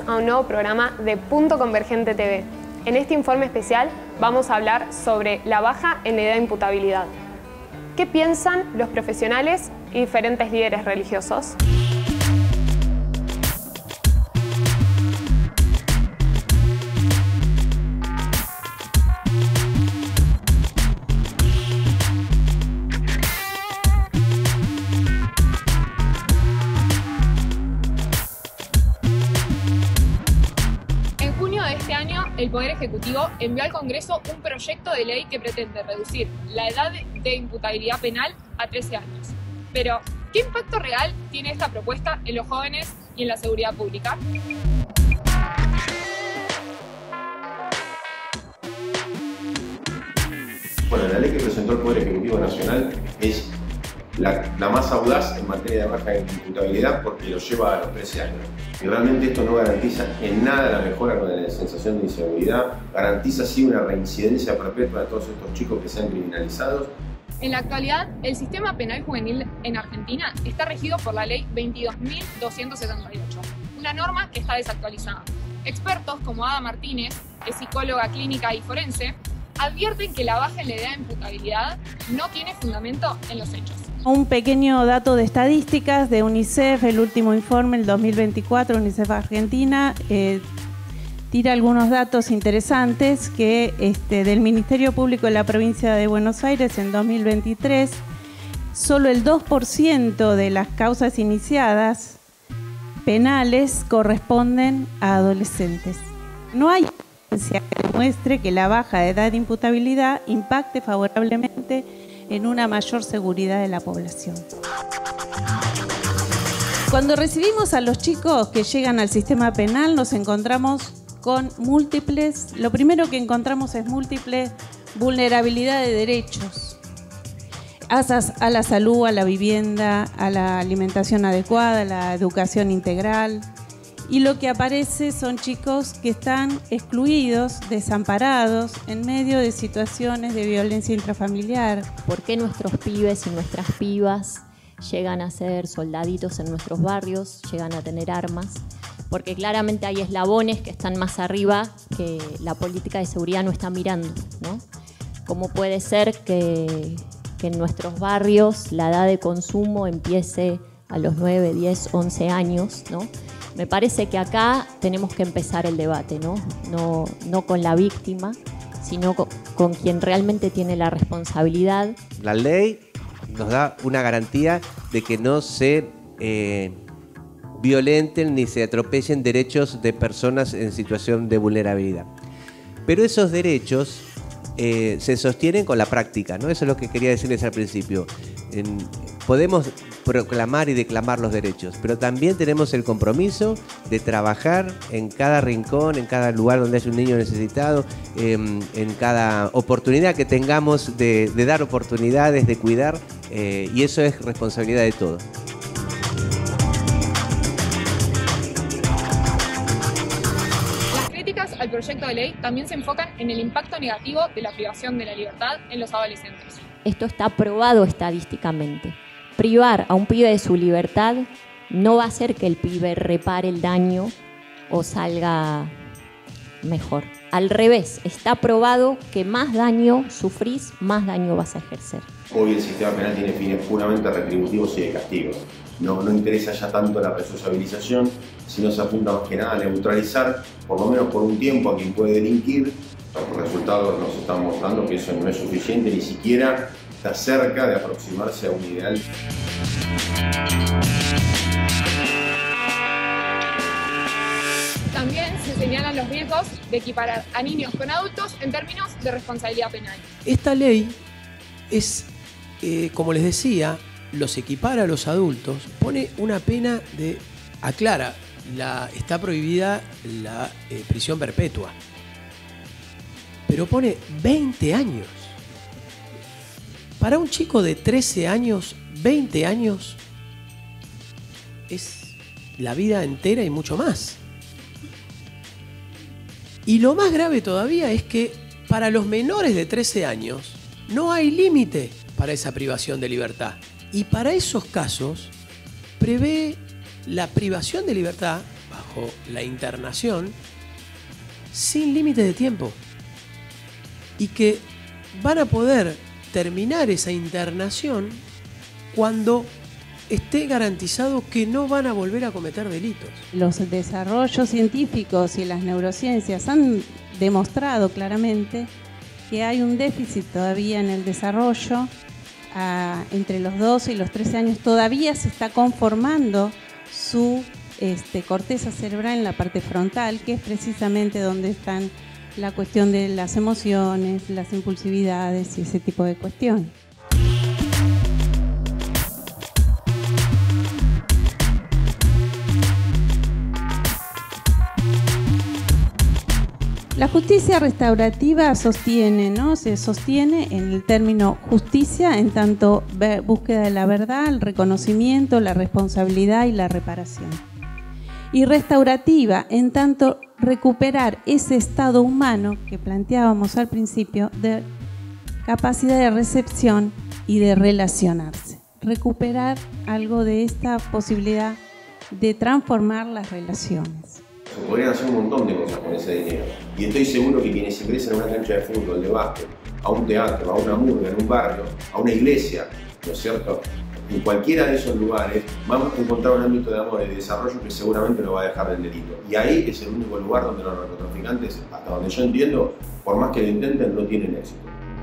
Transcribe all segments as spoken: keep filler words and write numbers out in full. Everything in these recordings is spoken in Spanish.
a un nuevo programa de Punto Convergente T V. En este informe especial vamos a hablar sobre la baja en la edad de imputabilidad. ¿Qué piensan los profesionales y diferentes líderes religiosos? El Poder Ejecutivo envió al Congreso un proyecto de ley que pretende reducir la edad de imputabilidad penal a trece años. Pero, ¿qué impacto real tiene esta propuesta en los jóvenes y en la seguridad pública? Bueno, la ley que presentó el Poder Ejecutivo Nacional es la, la más audaz en materia de baja imputabilidad porque lo lleva a los trece años. Y realmente esto no garantiza en nada la mejora con la sensación de inseguridad, garantiza sí una reincidencia perpetua de todos estos chicos que sean criminalizados. En la actualidad, el sistema penal juvenil en Argentina está regido por la ley veintidós mil doscientos setenta y ocho, una norma que está desactualizada. Expertos como Ada Martínez, que es psicóloga clínica y forense, advierten que la baja en la edad de imputabilidad no tiene fundamento en los hechos. Un pequeño dato de estadísticas de UNICEF, el último informe, el dos mil veinticuatro, UNICEF Argentina, eh, tira algunos datos interesantes que este, del Ministerio Público de la Provincia de Buenos Aires en dos mil veintitrés, solo el dos por ciento de las causas iniciadas penales corresponden a adolescentes. No hay evidencia que demuestre que la baja de edad de imputabilidad impacte favorablemente en una mayor seguridad de la población. Cuando recibimos a los chicos que llegan al sistema penal, nos encontramos con múltiples, lo primero que encontramos es múltiples vulnerabilidad de derechos. A la salud, a la vivienda, a la alimentación adecuada, a la educación integral. Y lo que aparece son chicos que están excluidos, desamparados, en medio de situaciones de violencia intrafamiliar. ¿Por qué nuestros pibes y nuestras pibas llegan a ser soldaditos en nuestros barrios, llegan a tener armas? Porque claramente hay eslabones que están más arriba que la política de seguridad no está mirando, ¿no? ¿Cómo puede ser que, que en nuestros barrios la edad de consumo empiece a los nueve, diez, once años, ¿no? Me parece que acá tenemos que empezar el debate, ¿no? No, no con la víctima, sino con, con quien realmente tiene la responsabilidad. La ley nos da una garantía de que no se eh, violenten ni se atropellen derechos de personas en situación de vulnerabilidad. Pero esos derechos eh, se sostienen con la práctica, ¿no? Eso es lo que quería decirles al principio. En, podemos proclamar y declamar los derechos, pero también tenemos el compromiso de trabajar en cada rincón, en cada lugar donde haya un niño necesitado, eh, en cada oportunidad que tengamos de, de dar oportunidades, de cuidar, eh, y eso es responsabilidad de todos. Las críticas al proyecto de ley también se enfocan en el impacto negativo de la privación de la libertad en los adolescentes. Esto está probado estadísticamente. Privar a un pibe de su libertad no va a hacer que el pibe repare el daño o salga mejor. Al revés, está probado que más daño sufrís, más daño vas a ejercer. Hoy el sistema penal tiene fines puramente retributivos y de castigo. No, no interesa ya tanto la resociabilización, sino se apunta más que nada a neutralizar, por lo menos por un tiempo, a quien puede delinquir. Los resultados nos están mostrando que eso no es suficiente, ni siquiera está cerca de aproximarse a un ideal. También se señalan los riesgos de equiparar a niños con adultos en términos de responsabilidad penal. Esta ley es, eh, como les decía, los equipara a los adultos, pone una pena de, aclara, la, está prohibida la eh, prisión perpetua, pero pone veinte años. Para un chico de trece años, veinte años es la vida entera y mucho más. Y lo más grave todavía es que para los menores de trece años no hay límite para esa privación de libertad. Y para esos casos prevé la privación de libertad, bajo bajo la internación sin límite de tiempo y que van a poder terminar esa internación cuando esté garantizado que no van a volver a cometer delitos. Los desarrollos científicos y las neurociencias han demostrado claramente que hay un déficit todavía en el desarrollo. A, entre los doce y los trece años todavía se está conformando su este, corteza cerebral en la parte frontal, que es precisamente donde están la cuestión de las emociones, las impulsividades y ese tipo de cuestiones. La justicia restaurativa sostiene, ¿no? Se sostiene en el término justicia en tanto búsqueda de la verdad, el reconocimiento, la responsabilidad y la reparación. Y restaurativa en tanto recuperar ese estado humano que planteábamos al principio de capacidad de recepción y de relacionarse. Recuperar algo de esta posibilidad de transformar las relaciones. Se podrían hacer un montón de cosas con ese dinero. Y estoy seguro que quienes ingresan a una cancha de fútbol, de básquet, a un teatro, a una murga, en un barrio, a una iglesia, ¿no es cierto? En cualquiera de esos lugares vamos a encontrar un ámbito de amor y de desarrollo que seguramente lo va a dejar del delito. Y ahí es el único lugar donde los narcotraficantes, hasta donde yo entiendo, por más que lo intenten, no tienen éxito.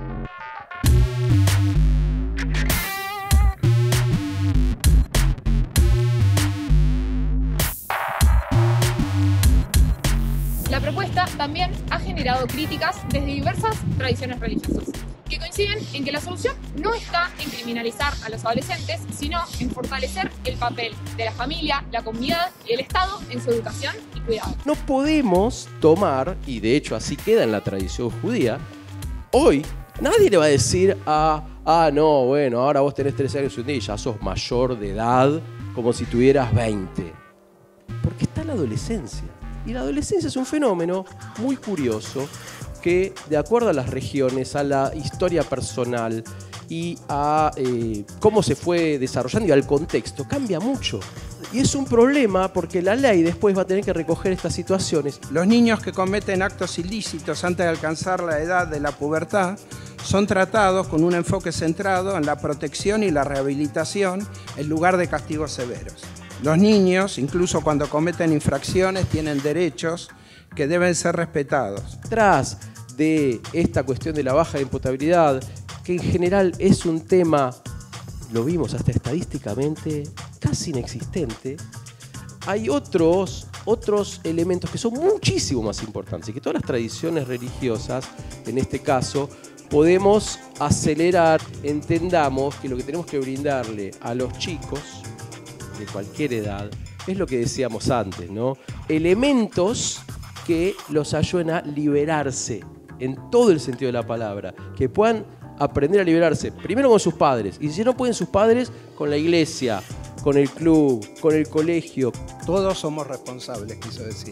La propuesta también ha generado críticas desde diversas tradiciones religiosas, que coinciden en que la solución no está en criminalizar a los adolescentes, sino en fortalecer el papel de la familia, la comunidad y el Estado en su educación y cuidado. No podemos tomar, y de hecho así queda en la tradición judía, hoy nadie le va a decir a, ah, no, bueno, ahora vos tenés trece años y ya sos mayor de edad, como si tuvieras veinte. Porque está la adolescencia. Y la adolescencia es un fenómeno muy curioso que, de acuerdo a las regiones, a la historia personal y a eh, cómo se fue desarrollando y al contexto, cambia mucho. Y es un problema porque la ley después va a tener que recoger estas situaciones. Los niños que cometen actos ilícitos antes de alcanzar la edad de la pubertad son tratados con un enfoque centrado en la protección y la rehabilitación en lugar de castigos severos. Los niños, incluso cuando cometen infracciones, tienen derechos que deben ser respetados. Tras de esta cuestión de la baja imputabilidad, que en general es un tema, lo vimos hasta estadísticamente, casi inexistente, hay otros, otros elementos que son muchísimo más importantes y que todas las tradiciones religiosas, en este caso, podemos acelerar. Entendamos que lo que tenemos que brindarle a los chicos de cualquier edad es lo que decíamos antes, ¿no? Elementos que los ayuden a liberarse en todo el sentido de la palabra, que puedan aprender a liberarse primero con sus padres y si no pueden sus padres, con la iglesia, con el club, con el colegio. Todos somos responsables, quiso decir.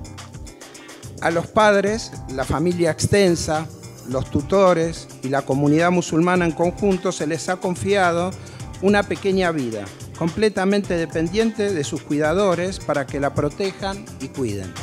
A los padres, la familia extensa, los tutores y la comunidad musulmana en conjunto se les ha confiado una pequeña vida, completamente dependiente de sus cuidadores para que la protejan y cuiden.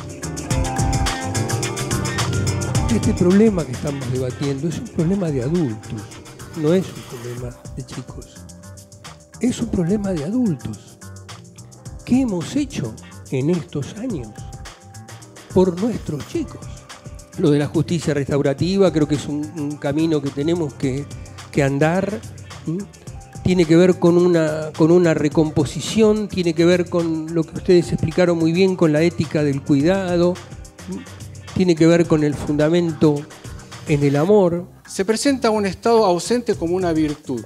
Este problema que estamos debatiendo es un problema de adultos, no es un problema de chicos. Es un problema de adultos. ¿Qué hemos hecho en estos años por nuestros chicos? Lo de la justicia restaurativa creo que es un, un camino que tenemos que, que andar. ¿sí? Tiene que ver con una, con una recomposición, tiene que ver con lo que ustedes explicaron muy bien, con la ética del cuidado, tiene que ver con el fundamento en el amor. Se presenta un Estado ausente como una virtud,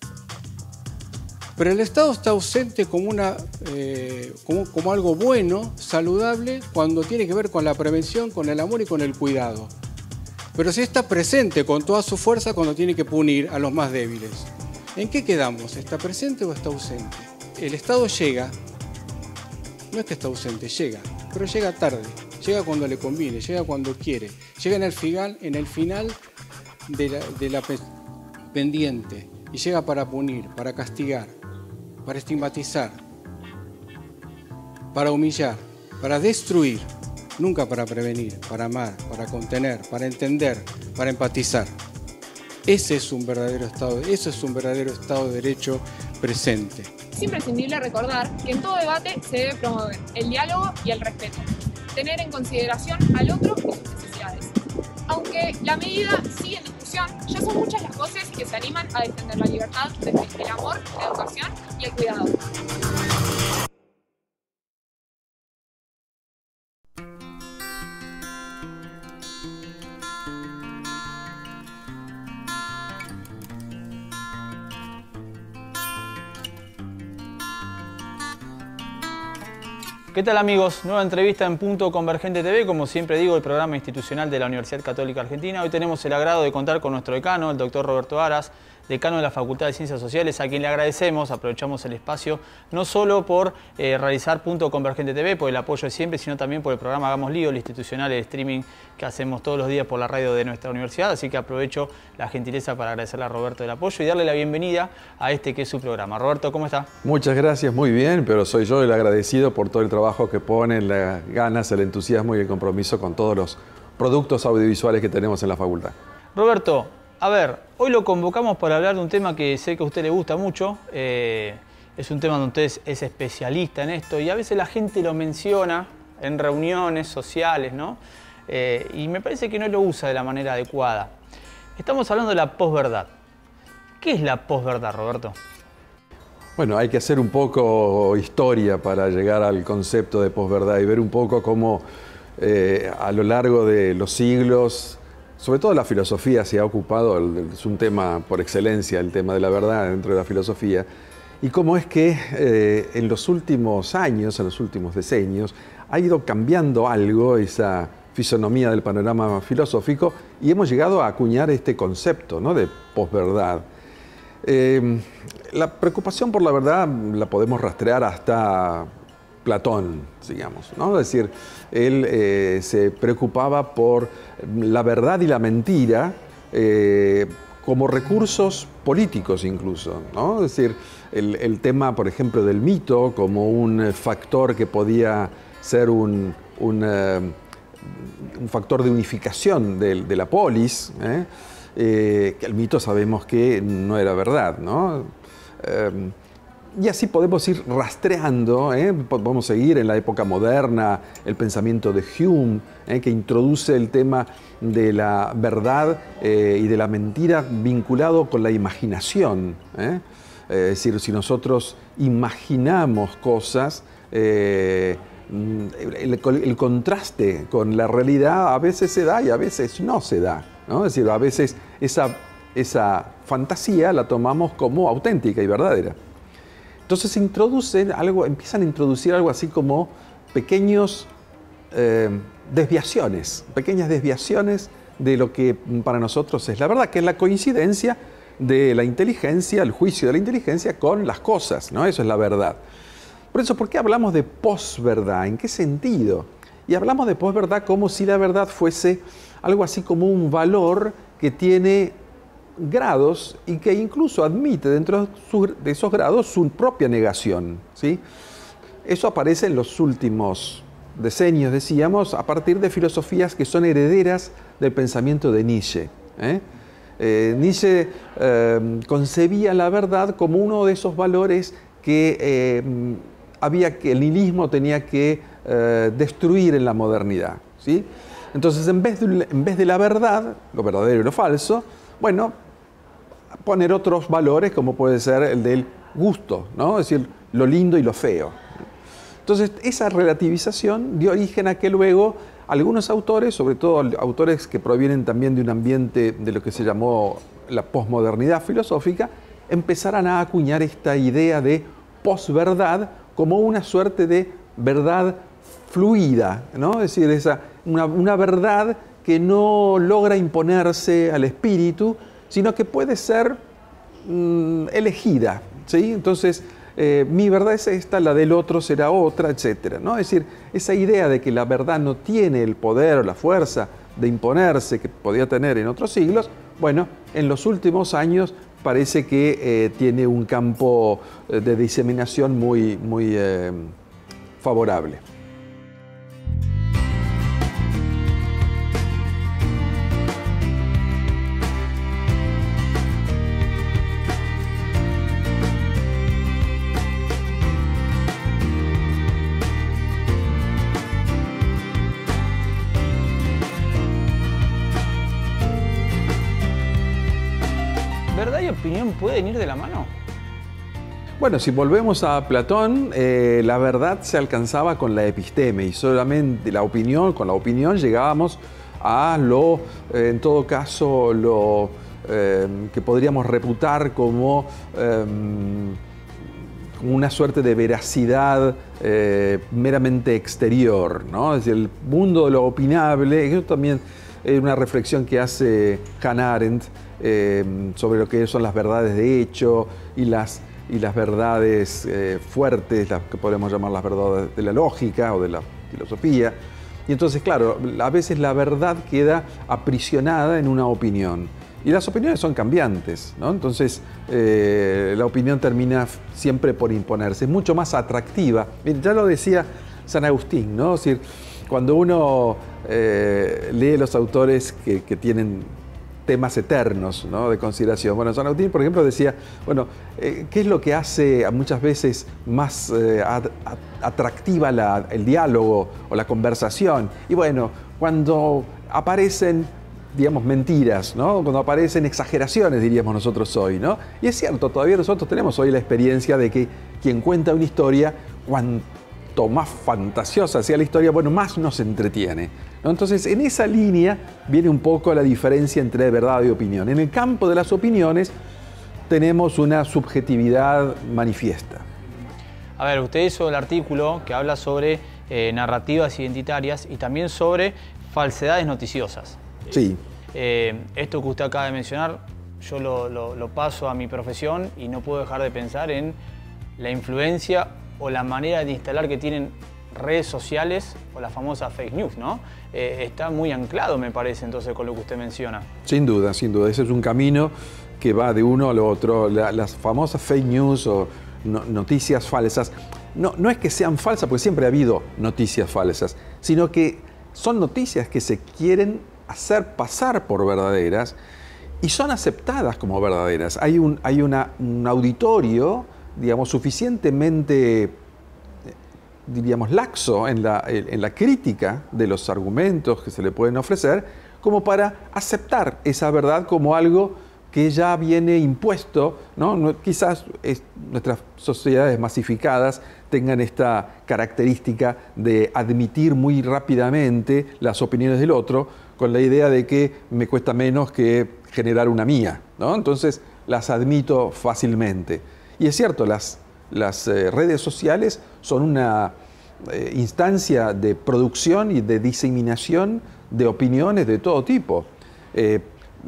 pero el Estado está ausente como, una, eh, como, como algo bueno, saludable, cuando tiene que ver con la prevención, con el amor y con el cuidado. Pero sí está presente con toda su fuerza cuando tiene que punir a los más débiles. ¿En qué quedamos? ¿Está presente o está ausente? El Estado llega, no es que está ausente, llega, pero llega tarde, llega cuando le conviene, llega cuando quiere, llega en el final, en el final de la, de la pendiente y llega para punir, para castigar, para estigmatizar, para humillar. para destruir, nunca para prevenir, para amar, para contener, para entender, para empatizar. Ese es un verdadero Estado, eso es un verdadero Estado de Derecho presente. Es imprescindible recordar que en todo debate se debe promover el diálogo y el respeto, tener en consideración al otro y sus necesidades. Aunque la medida sigue en discusión, ya son muchas las voces que se animan a defender la libertad desde el amor, la educación y el cuidado. ¿Qué tal amigos? Nueva entrevista en Punto Convergente T V, como siempre digo, el programa institucional de la Universidad Católica Argentina. Hoy tenemos el agrado de contar con nuestro decano, el doctor Roberto Aras, decano de la Facultad de Ciencias Sociales, a quien le agradecemos, aprovechamos el espacio, no solo por eh, realizar Punto Convergente T V, por el apoyo de siempre, sino también por el programa Hagamos Lío, el institucional, el streaming que hacemos todos los días por la radio de nuestra universidad, así que aprovecho la gentileza para agradecerle a Roberto el apoyo y darle la bienvenida a este que es su programa. Roberto, ¿cómo está? Muchas gracias, muy bien, pero soy yo el agradecido por todo el trabajo que ponen, las ganas, el entusiasmo y el compromiso con todos los productos audiovisuales que tenemos en la facultad. Roberto, a ver, hoy lo convocamos para hablar de un tema que sé que a usted le gusta mucho, eh, es un tema donde usted es, es especialista en esto y a veces la gente lo menciona en reuniones sociales, ¿no? Eh, y me parece que no lo usa de la manera adecuada. Estamos hablando de la posverdad. ¿Qué es la posverdad, Roberto? Bueno, hay que hacer un poco historia para llegar al concepto de posverdad y ver un poco cómo eh, a lo largo de los siglos, sobre todo la filosofía se ha ocupado, es un tema por excelencia, el tema de la verdad dentro de la filosofía, y cómo es que eh, en los últimos años, en los últimos decenios, ha ido cambiando algo esa fisonomía del panorama filosófico y hemos llegado a acuñar este concepto, ¿no?, de posverdad. Eh, la preocupación por la verdad la podemos rastrear hasta Platón, digamos, ¿no? Es decir, él eh, se preocupaba por la verdad y la mentira eh, como recursos políticos incluso, ¿no? Es decir, el, el tema, por ejemplo, del mito como un factor que podía ser un, un, uh, un factor de unificación de, de la polis, ¿eh? Eh, que el mito sabemos que no era verdad, ¿no? Eh, y así podemos ir rastreando, ¿eh? Podemos seguir en la época moderna el pensamiento de Hume, ¿eh?, que introduce el tema de la verdad eh, y de la mentira vinculado con la imaginación, ¿eh? Es decir, si nosotros imaginamos cosas, eh, el, el contraste con la realidad a veces se da y a veces no se da, ¿no? Es decir, a veces esa, esa fantasía la tomamos como auténtica y verdadera. Entonces se introducen algo, empiezan a introducir algo así como pequeños eh, desviaciones, pequeñas desviaciones de lo que para nosotros es la verdad, que es la coincidencia de la inteligencia, el juicio de la inteligencia con las cosas, ¿no? Eso es la verdad. Por eso, ¿por qué hablamos de posverdad? ¿En qué sentido? Y hablamos de posverdad como si la verdad fuese algo así como un valor que tiene grados y que incluso admite dentro de esos grados su propia negación, ¿sí? Eso aparece en los últimos decenios, decíamos, a partir de filosofías que son herederas del pensamiento de Nietzsche, ¿eh? Eh, Nietzsche eh, concebía la verdad como uno de esos valores que eh, había que el nihilismo tenía que eh, destruir en la modernidad, ¿sí? Entonces, en vez, de, en vez de la verdad, lo verdadero y lo falso, bueno, poner otros valores como puede ser el del gusto, ¿no? Es decir, lo lindo y lo feo. Entonces, esa relativización dio origen a que luego algunos autores, sobre todo autores que provienen también de un ambiente de lo que se llamó la posmodernidad filosófica, empezaran a acuñar esta idea de posverdad como una suerte de verdad fluida, ¿no? Es decir, esa, una, una verdad que no logra imponerse al espíritu, sino que puede ser mmm, elegida, ¿sí? Entonces, eh, mi verdad es esta, la del otro será otra, etcétera, ¿no? Es decir, esa idea de que la verdad no tiene el poder o la fuerza de imponerse que podía tener en otros siglos, bueno, en los últimos años parece que eh, tiene un campo de diseminación muy, muy eh, favorable. opinión pueden ir de la mano? Bueno, si volvemos a Platón, eh, la verdad se alcanzaba con la episteme y solamente la opinión, con la opinión llegábamos a lo, eh, en todo caso, lo eh, que podríamos reputar como eh, una suerte de veracidad eh, meramente exterior, ¿no? Es decir, el mundo de lo opinable, eso también es una reflexión que hace Hannah Arendt eh, sobre lo que son las verdades de hecho y las y las verdades eh, fuertes, las que podemos llamar las verdades de la lógica o de la filosofía. Y entonces, claro, a veces la verdad queda aprisionada en una opinión. Y las opiniones son cambiantes, ¿no? Entonces, eh, la opinión termina siempre por imponerse. Es mucho más atractiva. Miren, ya lo decía San Agustín, ¿no? Es decir, cuando uno eh, lee los autores que, que tienen temas eternos, ¿no?, de consideración. Bueno, San Agustín, por ejemplo, decía, bueno, eh, ¿qué es lo que hace muchas veces más eh, ad, ad, atractiva la, el diálogo o la conversación? Y bueno, cuando aparecen, digamos, mentiras, ¿no?, cuando aparecen exageraciones, diríamos nosotros hoy, ¿no? Y es cierto, todavía nosotros tenemos hoy la experiencia de que quien cuenta una historia, cuanto más fantasiosa sea la historia, bueno, más nos entretiene, ¿no? Entonces, en esa línea viene un poco la diferencia entre verdad y opinión. En el campo de las opiniones tenemos una subjetividad manifiesta. A ver, usted hizo el artículo que habla sobre eh, narrativas identitarias y también sobre falsedades noticiosas. Sí. Eh, esto que usted acaba de mencionar, yo lo, lo, lo paso a mi profesión y no puedo dejar de pensar en la influencia o la manera de instalar que tienen redes sociales o la famosa fake news, ¿no? Eh, está muy anclado, me parece, entonces, con lo que usted menciona. Sin duda, sin duda. Ese es un camino que va de uno al otro. La, las famosas fake news o no, noticias falsas, no, no es que sean falsas, porque siempre ha habido noticias falsas, sino que son noticias que se quieren hacer pasar por verdaderas y son aceptadas como verdaderas. Hay un, hay una, un auditorio, digamos, suficientemente, diríamos, laxo en la, en la crítica de los argumentos que se le pueden ofrecer, como para aceptar esa verdad como algo que ya viene impuesto, ¿no? No, quizás es, nuestras sociedades masificadas tengan esta característica de admitir muy rápidamente las opiniones del otro, con la idea de que me cuesta menos que generar una mía, ¿no? Entonces las admito fácilmente. Y es cierto, las, las eh, redes sociales son una eh, instancia de producción y de diseminación de opiniones de todo tipo. Eh,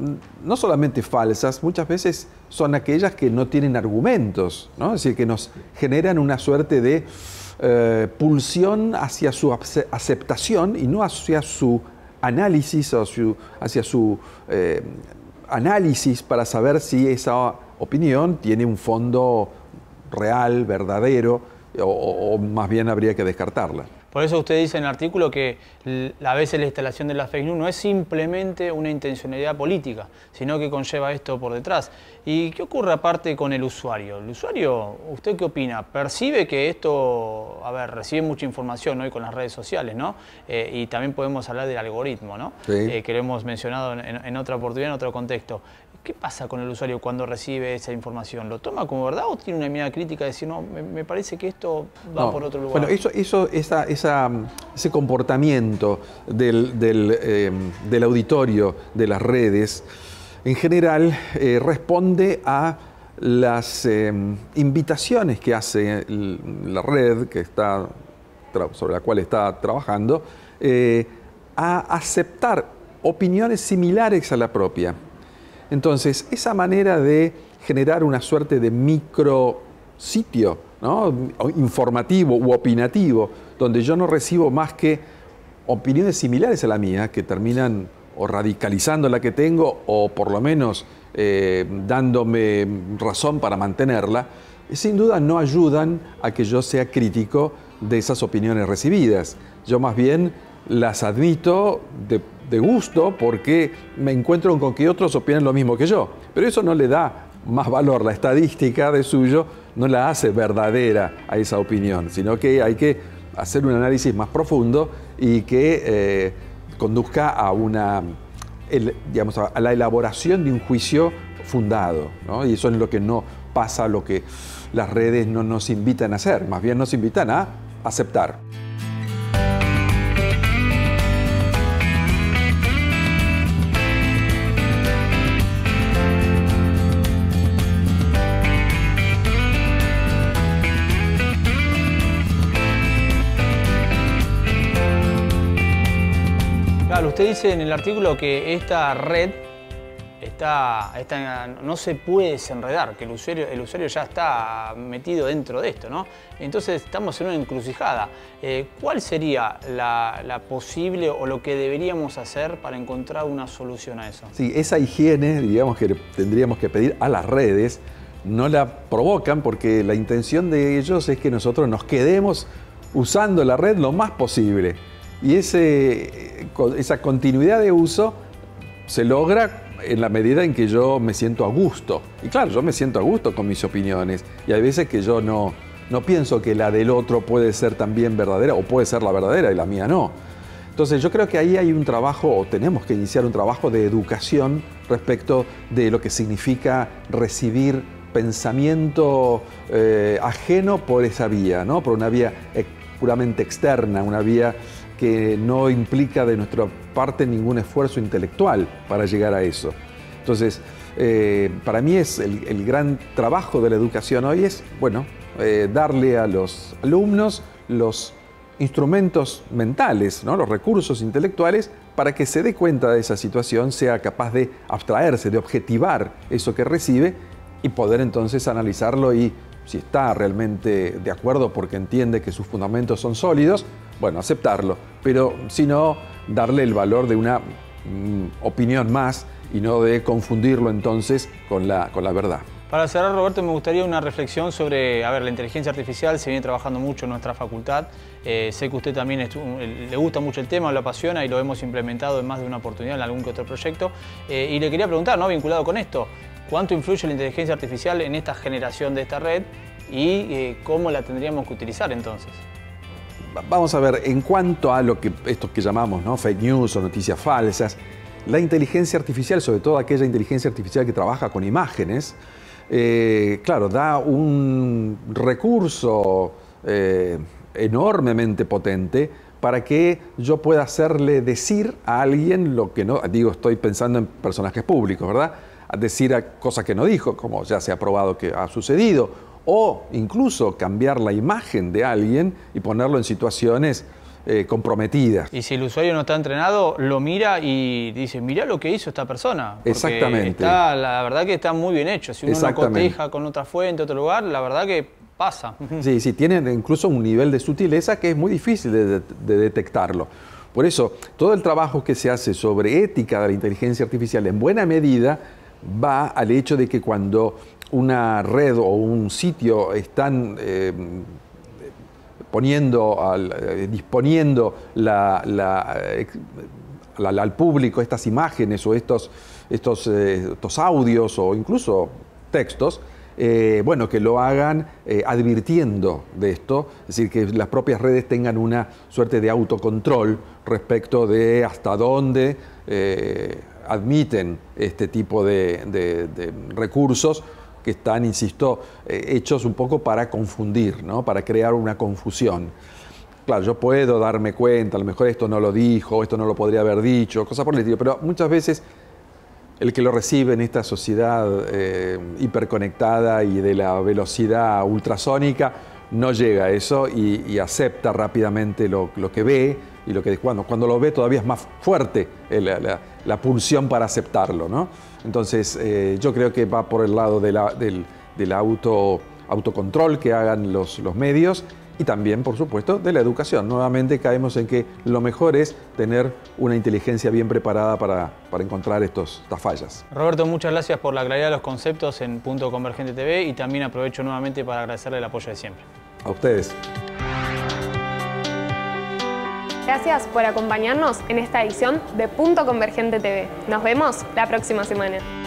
no solamente falsas, muchas veces son aquellas que no tienen argumentos, ¿no? Es decir, que nos generan una suerte de eh, pulsión hacia su aceptación y no hacia su análisis o su, hacia su eh, análisis para saber si esa opinión tiene un fondo real, verdadero, o, o más bien habría que descartarla. Por eso usted dice en el artículo que a veces la instalación de la fake news no es simplemente una intencionalidad política, sino que conlleva esto por detrás. ¿Y qué ocurre aparte con el usuario? ¿El usuario, usted qué opina? ¿Percibe que esto, a ver, recibe mucha información hoy con las redes sociales, ¿no? Eh, y también podemos hablar del algoritmo, ¿no? Sí. Eh, que lo hemos mencionado en, en otra oportunidad, en otro contexto. ¿Qué pasa con el usuario cuando recibe esa información? ¿Lo toma como verdad o tiene una mirada crítica de decir, no, me, me parece que esto va no. por otro lugar? Bueno, eso, eso, esa, esa, ese comportamiento del, del, eh, del auditorio de las redes, en general, eh, responde a las eh, invitaciones que hace la red que está, sobre la cual está trabajando, eh, a aceptar opiniones similares a la propia. Entonces, esa manera de generar una suerte de micrositio, ¿no?, informativo u opinativo, donde yo no recibo más que opiniones similares a la mía, que terminan o radicalizando la que tengo o por lo menos eh, dándome razón para mantenerla, sin duda no ayudan a que yo sea crítico de esas opiniones recibidas. Yo más bien las admito de de gusto porque me encuentro con que otros opinan lo mismo que yo. Pero eso no le da más valor, la estadística de suyo no la hace verdadera a esa opinión, sino que hay que hacer un análisis más profundo y que eh, conduzca a, una, el, digamos, a la elaboración de un juicio fundado, ¿no? Y eso es lo que no pasa, lo que las redes no nos invitan a hacer, más bien nos invitan a aceptar. Claro, usted dice en el artículo que esta red está, está, no se puede desenredar, que el usuario, el usuario ya está metido dentro de esto, ¿no? Entonces estamos en una encrucijada. Eh, ¿Cuál sería la, la posible o lo que deberíamos hacer para encontrar una solución a eso? Sí, esa higiene, digamos, que tendríamos que pedir a las redes, no la provocan porque la intención de ellos es que nosotros nos quedemos usando la red lo más posible. Y ese, esa continuidad de uso se logra en la medida en que yo me siento a gusto. Y claro, yo me siento a gusto con mis opiniones. Y hay veces que yo no, no pienso que la del otro puede ser también verdadera o puede ser la verdadera y la mía no. Entonces yo creo que ahí hay un trabajo, o tenemos que iniciar un trabajo de educación respecto de lo que significa recibir pensamiento eh, ajeno por esa vía, ¿no? Por una vía eh, puramente externa, una vía que no implica de nuestra parte ningún esfuerzo intelectual para llegar a eso. Entonces, eh, para mí es el, el gran trabajo de la educación hoy es, bueno, eh, darle a los alumnos los instrumentos mentales, ¿no? Los recursos intelectuales para que se dé cuenta de esa situación, sea capaz de abstraerse, de objetivar eso que recibe y poder entonces analizarlo y si está realmente de acuerdo porque entiende que sus fundamentos son sólidos, bueno, aceptarlo, pero si no, darle el valor de una mm, opinión más y no de confundirlo entonces con la, con la verdad. Para cerrar, Roberto, me gustaría una reflexión sobre, a ver, la inteligencia artificial se viene trabajando mucho en nuestra facultad. Eh, sé que usted también le gusta mucho el tema, lo apasiona y lo hemos implementado en más de una oportunidad en algún que otro proyecto. Eh, y le quería preguntar, ¿no? Vinculado con esto, ¿cuánto influye la inteligencia artificial en esta generación de esta red y eh, cómo la tendríamos que utilizar entonces? Vamos a ver, en cuanto a lo que estos que llamamos, ¿no? fake news o noticias falsas, la inteligencia artificial, sobre todo aquella inteligencia artificial que trabaja con imágenes, eh, claro, da un recurso eh, enormemente potente para que yo pueda hacerle decir a alguien lo que no, digo, estoy pensando en personajes públicos, ¿verdad? A decir a cosas que no dijo, como ya se ha probado que ha sucedido, o incluso cambiar la imagen de alguien y ponerlo en situaciones eh, comprometidas. Y si el usuario no está entrenado, lo mira y dice, mirá lo que hizo esta persona. Porque exactamente. Está, la verdad que está muy bien hecho. Si uno lo coteja con otra fuente, otro lugar, la verdad que pasa. Sí, sí, tienen incluso un nivel de sutileza que es muy difícil de, de detectarlo. Por eso, todo el trabajo que se hace sobre ética de la inteligencia artificial en buena medida va al hecho de que cuando una red o un sitio están eh, poniendo, al, eh, disponiendo la, la, eh, la, la, al público estas imágenes o estos, estos, eh, estos audios o incluso textos, eh, bueno, que lo hagan eh, advirtiendo de esto, es decir, que las propias redes tengan una suerte de autocontrol respecto de hasta dónde eh, admiten este tipo de, de, de recursos que están, insisto, eh, hechos un poco para confundir, ¿no? Para crear una confusión. Claro, yo puedo darme cuenta, a lo mejor esto no lo dijo, esto no lo podría haber dicho, cosas por el estilo, pero muchas veces el que lo recibe en esta sociedad eh, hiperconectada y de la velocidad ultrasónica no llega a eso y, y acepta rápidamente lo, lo que ve y lo que cuando, cuando lo ve todavía es más fuerte el, la, la pulsión para aceptarlo, ¿no? Entonces eh, yo creo que va por el lado de la, del, del auto, autocontrol que hagan los, los medios y también, por supuesto, de la educación. Nuevamente caemos en que lo mejor es tener una inteligencia bien preparada para, para encontrar estos, estas fallas. Roberto, muchas gracias por la claridad de los conceptos en Punto Convergente T V y también aprovecho nuevamente para agradecerle el apoyo de siempre. A ustedes. Gracias por acompañarnos en esta edición de Punto Convergente T V. Nos vemos la próxima semana.